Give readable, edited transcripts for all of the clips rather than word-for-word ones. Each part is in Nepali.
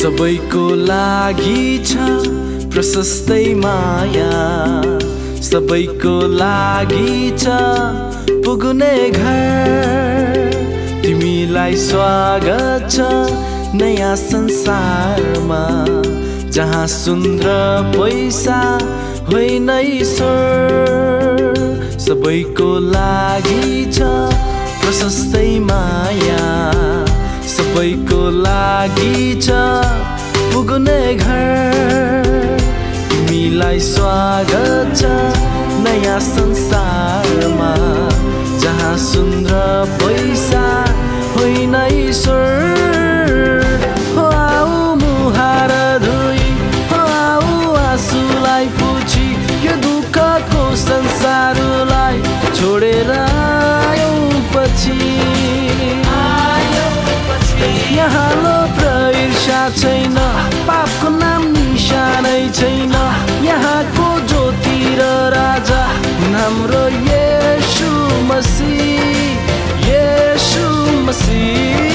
सबैको लागि छ प्रशस्तै माया, सबैको लागि छ पुग्ने घर। तिमीलाई स्वागत छ नयाँ संसारमा, जहाँ सुन र पैसा होइन ईश्वर। सबैको लागि छ प्रशस्तै माया, सबैको लागि छ पुग्ने घर। तिमीलाई स्वागत छ नयाँ संसारमा, जहाँ सुन र पैसा होइन ईश्वर। हो आऊ मुहार धोई, हो आऊ आँसुलाई पुछी, यो दुःखको संसारलाई छोडेर आयौँ पछि। यहाँ लोभ र ईर्ष्या छैन, पापको नाम निशानै छैन। यहाँको ज्योति र राजा हाम्रो येशू मसीह, येशू मसीह।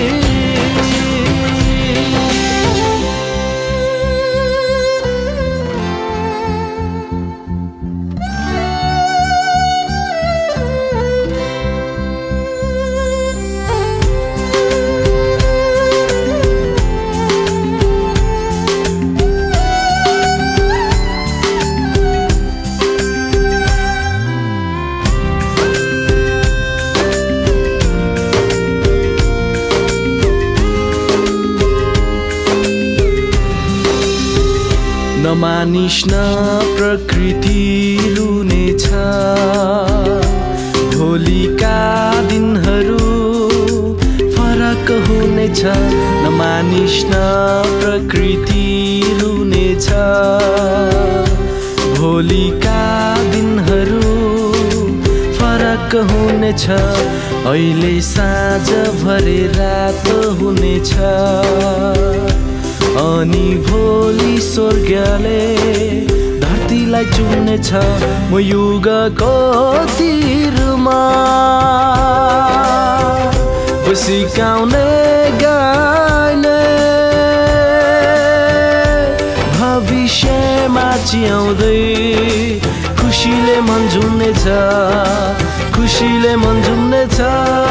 नमानिस न प्रकृति रुनेछ, भोलिका दिनहरू फरक हुनेछ। नमानिस न प्रकृति रुनेछ, भोलिका दिनहरू फरक हुनेछ। अहिले साँझ भरे रात हुनेछ, अनि भोलि स्वर्गले धरतीलाई चुम्नेछ। म युगको तीरमा बसिकाउने गाइने, भविष्यमा चियाउँदै खुसीले मन झुम्नेछ, खुसीले मन झुम्नेछ।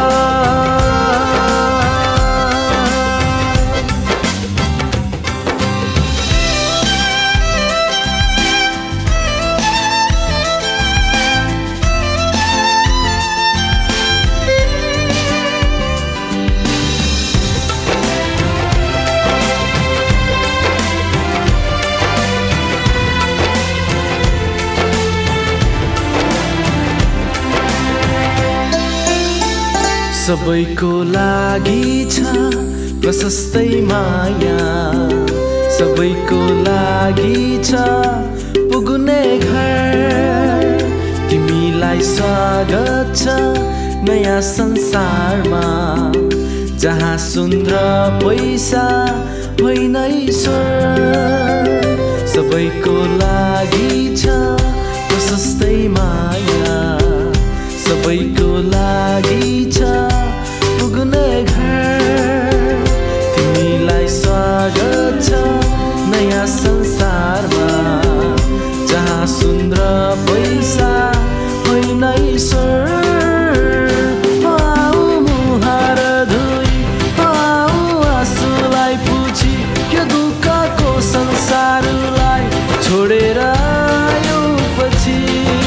सबैको लागि छ प्रशस्तै माया, सबैको लागि छ पुग्ने घर। तिमीलाई स्वागत छ नयाँ संसारमा, जहाँ सुन र पैसा होइन ईश्वर। सबैको लागि छ प्रशस्तै माया, सबैको लागि छ पुग्ने घर। तिमीलाई स्वागत छ नयाँ संसारमा, जहाँ सुन र पैसा होइन ईश्वर। हो आऊ मुहार धोई, हो आऊ आँसुलाई पुछी, यो दुःखको संसारलाई छोडेर आयौँ पछि।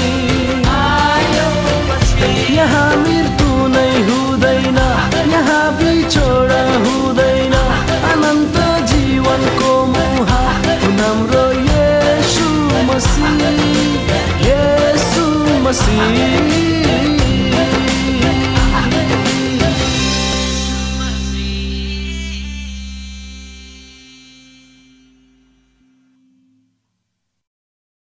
यहाँ मृत्यु नै हुँदैन, यहाँ बिछोड हुँदैन, अनन्त जीवनको मुहार हाम्रो येशू मसीह, येशू मसीह।